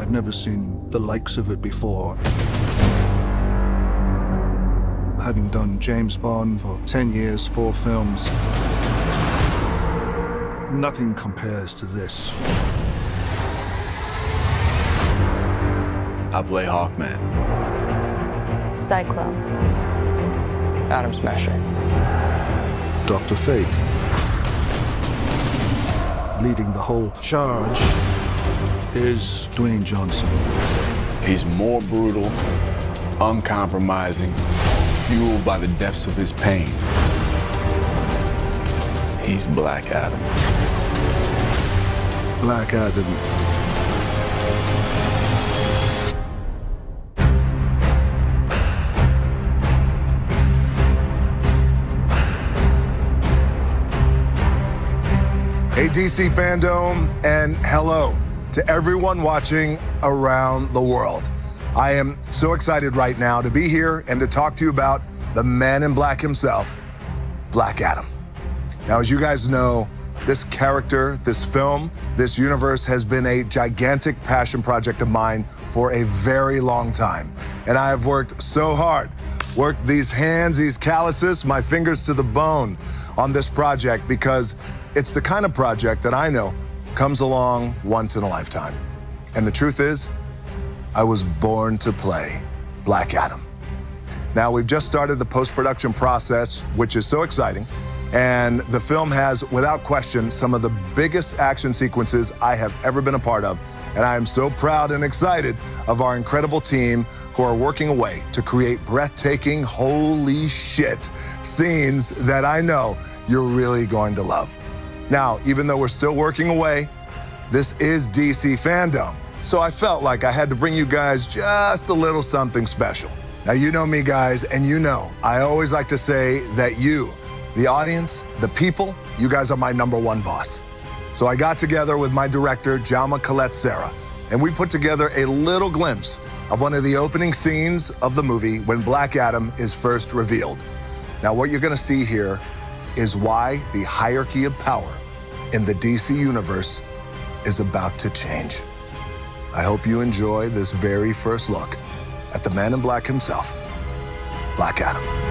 I'd never seen the likes of it before. Having done James Bond for 10 years, 4 films, nothing compares to this. I play Hawkman. Cyclone. Atom Smasher. Dr. Fate. Leading the whole charge is Dwayne Johnson. He's more brutal, uncompromising, fueled by the depths of his pain. He's Black Adam. Black Adam. Hey, DC Fandom, and hello to everyone watching around the world. I am so excited right now to be here and to talk to you about the man in black himself, Black Adam. Now, as you guys know, this character, this film, this universe has been a gigantic passion project of mine for a very long time. And I have worked so hard, worked these hands, these calluses, my fingers to the bone on this project because it's the kind of project that I know comes along once in a lifetime. And the truth is, I was born to play Black Adam. Now, we've just started the post-production process, which is so exciting. And the film has, without question, some of the biggest action sequences I have ever been a part of. And I am so proud and excited of our incredible team who are working away to create breathtaking, holy shit scenes that I know you're really going to love. Now, even though we're still working away, this is DC Fandom. So I felt like I had to bring you guys just a little something special. Now, you know me, guys, and you know, I always like to say that you, the audience, the people, you guys are my #1 boss. So I got together with my director, Jaume Collet-Serra, and we put together a little glimpse of one of the opening scenes of the movie when Black Adam is first revealed. Now, what you're gonna see here is why the hierarchy of power in the DC universe is about to change. I hope you enjoy this very first look at the man in black himself, Black Adam.